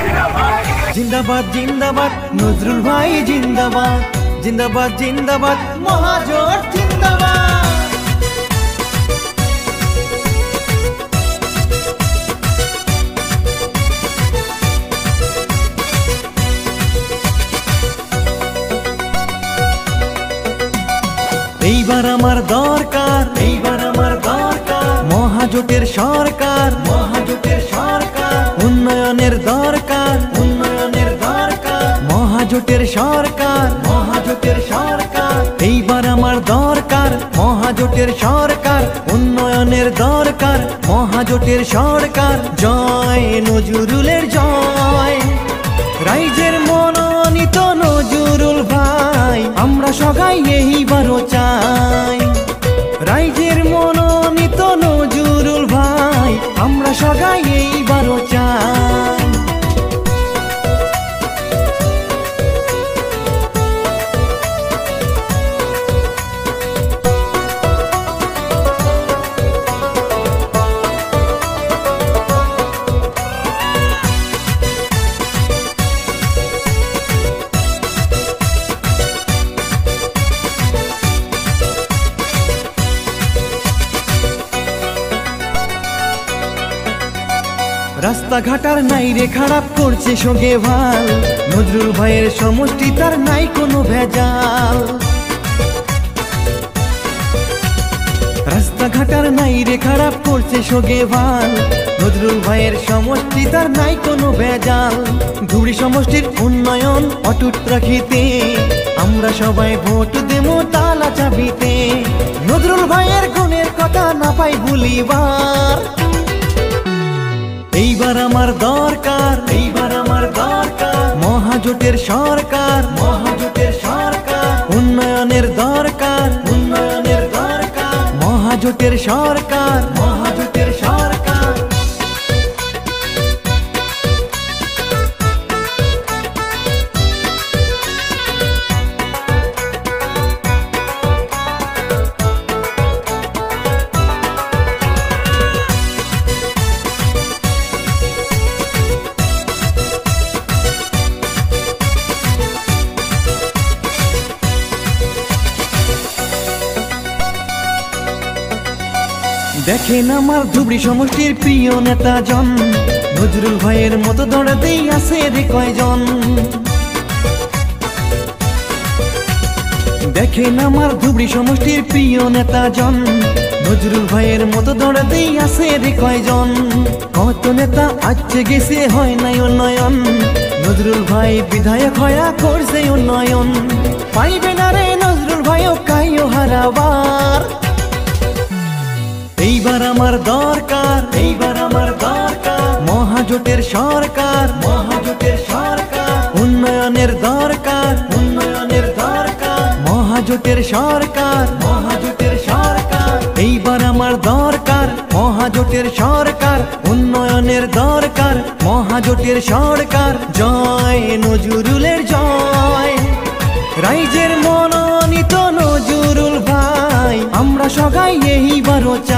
জিন্দাবাদ জিন্দাবাদ নজরুল ভাই জিন্দাবাদ, জিন্দাবাদ জিন্দাবাদ মহাজোট জিন্দাবাদ। এইবার আমার দরকার, এইবার আমার দরকার মহাজোটের সরকার, মহাজোটের সরকার উন্নয়নের দরকার, উন্নয়নের দরকার মহাজোটের সরকার, মহাজোটের সরকার এইবার আমার দরকার মহাজোটের সরকার, উন্নয়নের দরকার মহাজোটের সরকার। জয় নজরুলের জয়, রাইজের মনোনীত নজরুল ভাই আমরা সবাই এইবারও চাই। রাইজের মনোনীত নজরুল ভাই আমরা সবাই এইবারও চাই। রাস্তাঘাটার নাই রে খারাপ করছে সঙ্গে ভাল, নজরুল ভাইয়ের সমষ্টি তার নাই কোনো ভেজাল। রাস্তাঘাটার নাই রে খারাপ করছে সঙ্গে ভাল, নজরুল ভাইয়ের সমষ্টি তার নাই কোনো ভেজাল। ধুবড়ী সমষ্টির উন্নয়ন অটুট রাখিতে আমরা সবাই ভোট দেবো তালা চাবিতে। নজরুল ভাইয়ের গুণের কথা না পাই ভুলিবার, এইবার আমার দরকার, এইবার আমার দরকার মহাজোটের সরকার, মহাজোটের সরকার উন্নয়নের দরকার, উন্নয়নের দরকার মহাজোটের সরকার, মহাজোটের সরকার। দেখেন আমার ধুবড়ী সমষ্টির প্রিয় নেতা জন, নজরুল ভাইয়ের মতো দৌড়াতেই আছে রে কয়জন। দেখেন আমার ধুবড়ী সমষ্টির প্রিয় নেতা জন, নজরুল ভাইয়ের মতো দৌড়াতেই আছে রে কয়জন। কত নেতা আসছে গেছে হয় নাই উন্নয়ন, নজরুল ভাই বিধায়ক হয়া করছে উন্নয়ন। পাইবে না রে নজরুল ভাইও কাইও হারাবার, এইবার আমার দরকার, এইবার আমার দরকার মহাজোটের সরকার, মহাজোটের সরকার উন্নয়নের দরকার, উন্নয়নের দরকার মহাজোটের সরকার, মহাজোটের সরকার এইবার আমার দরকার মহাজোটের সরকার, উন্নয়নের দরকার মহাজোটের সরকার। জয় নজরুলের জয়, রাইজের মনোনীত নজরুল ভাই আমরা সবাই এইবারও চাই।